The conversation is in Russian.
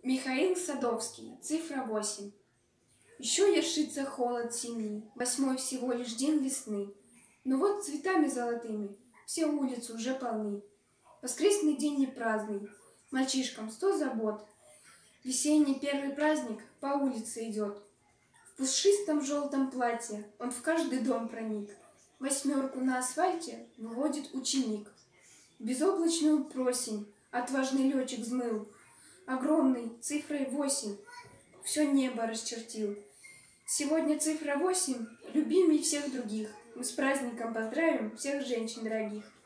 Михаил Садовский, цифра 8. Еще ершится холод зимний, 8 всего лишь день весны. Но вот цветами золотыми все улицы уже полны. Воскресный день не праздный, мальчишкам 100 забот. Весенний первый праздник по улице идет. В пушистом желтом платье он в каждый дом проник. 8 на асфальте выводит ученик. Безоблачную просень отважный летчик взмыл. Огромный цифрой 8 все небо расчертил. Сегодня цифра 8 любимей всех других. Мы с праздником поздравим всех женщин дорогих.